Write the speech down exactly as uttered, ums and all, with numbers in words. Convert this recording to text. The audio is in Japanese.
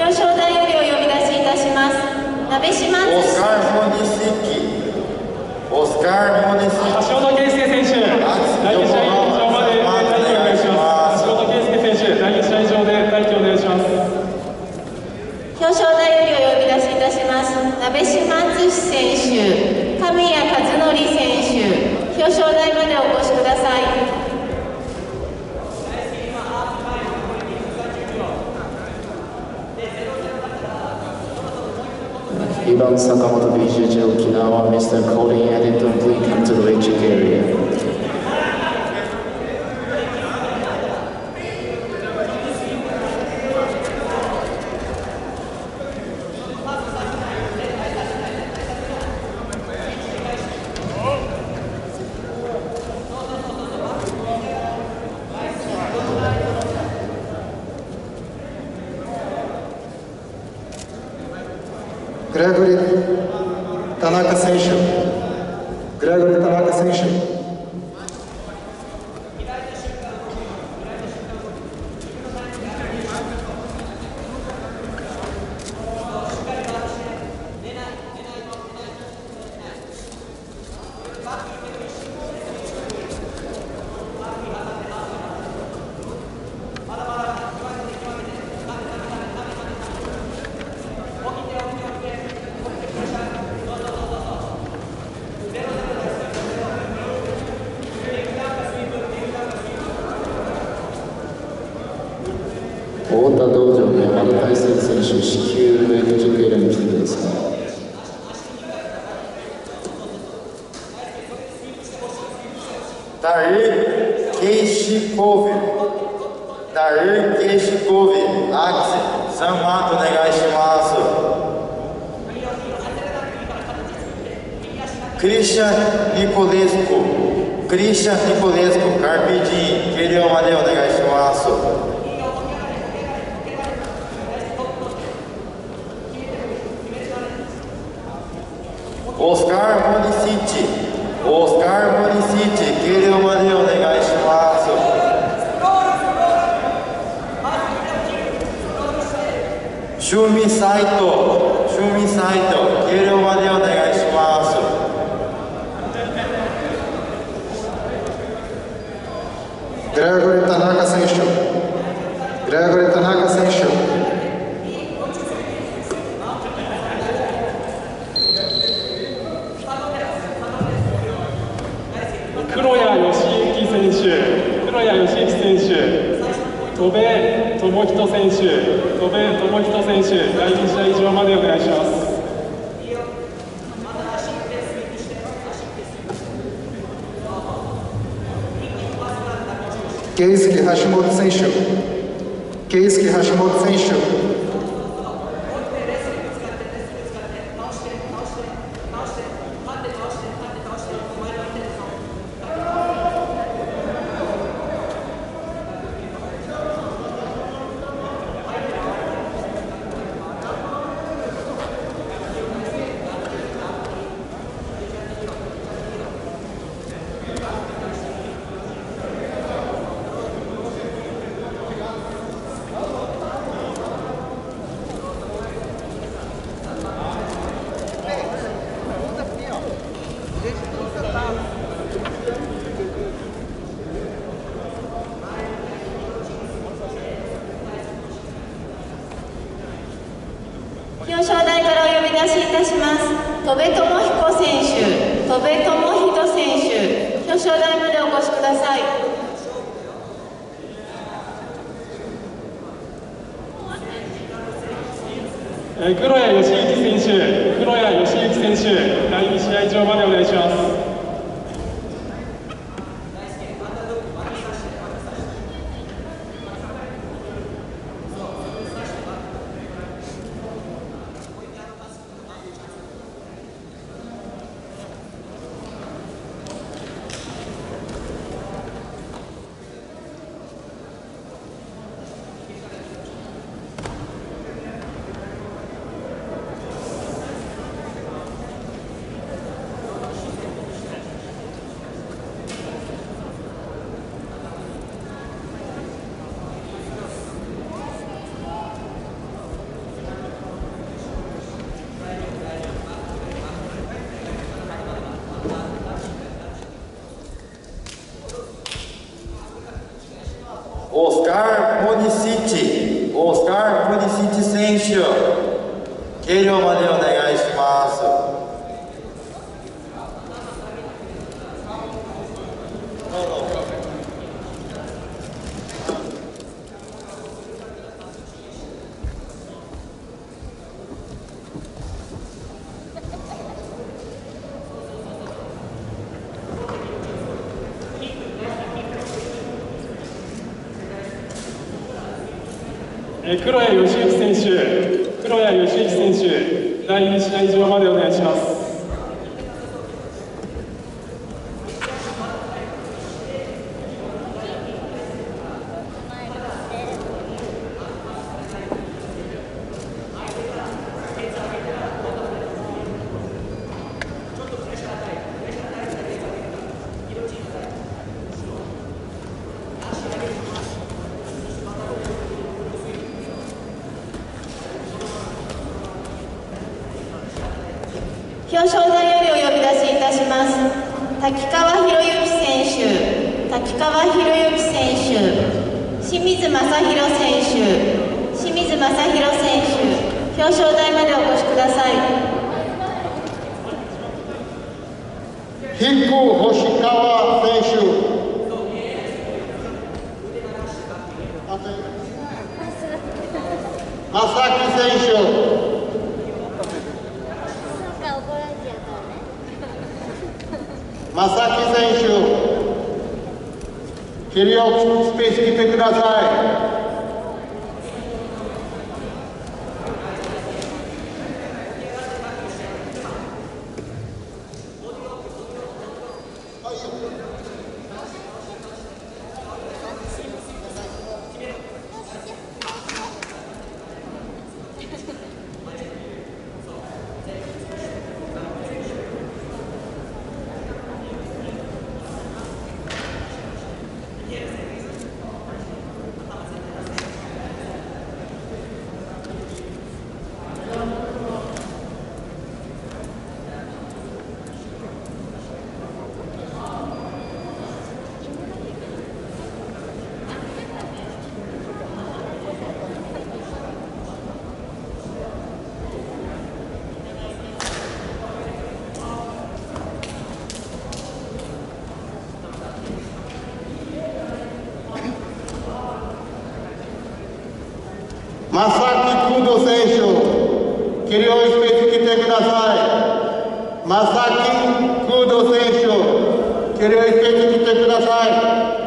表彰台よりお呼び出しいたします。鍋島敦オスカー・モニシキ、オスカー・モニシキ、 橋本圭介選手、第二試合場まで待機お願いします。橋本圭介選手、第二試合場で待機お願いします。 表彰台よりお呼び出しいたします。鍋島敦選手、神谷和則選手、表彰台までお越しください。 にばん坂本 ビージェージェー 沖縄 ミスター Cody Addington, please come to the waiting area. Gregory Tanaka 選手、グレゴリー・田中選手。 太田道場の山田大成選手、至急ウェイト準備エリアに来てください。 Daí Keishikove, Daí Keishikove, Axi, Samato, negai shimasu. Christian Nicolescu, Christian Nicolescu, Carpe Diem, Querido Amadeu, negai shimasu. Oscar Moniciti, Oscar Moniciti, querido Maria, o negai shimasu. Shumi Saito, Shumi Saito, querido Maria, o negai shimasu. Gregory Tanaka 選手、Gregory Tanaka 選手。 黒谷義行選手、黒谷義行選手、戸部智人選手、戸部智人選手、第二試合場までお願いします。 ケイスケ橋本選手、ケイスケ橋本選手。 表彰台からお呼び出しいたします。戸部智彦選手、戸部智人選手、表彰台までお越しください。 えー、黒谷義行選手、黒谷義行選手、第二試合場までお願いします。 プリシッチ、オスカー・プリシッチ選手、計量までお願いします。 えー、黒谷義行選手、黒谷義行選手、だいに試合場までお願いします。 表彰台よりお呼び出しいたします。滝川博之選手、滝川博之選手、清水正弘選手、清水正弘選手、表彰台までお越しください。 ヒク星川選手、正木選手、正木選手、蹴りをスペース来てください。正木空斗選手、蹴りをスペース来てください。正木空斗選手、蹴りをスペース来てください。